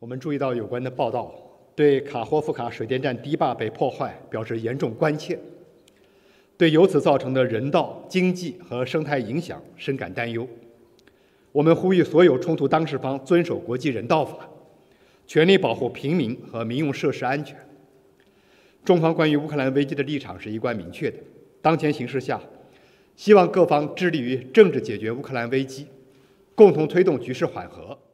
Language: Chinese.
我们注意到有关的报道，对卡霍夫卡水电站堤坝被破坏表示严重关切，对由此造成的人道、经济和生态影响深感担忧。我们呼吁所有冲突当事方遵守国际人道法，全力保护平民和民用设施安全。中方关于乌克兰危机的立场是一贯明确的。当前形势下，希望各方致力于政治解决乌克兰危机，共同推动局势缓和。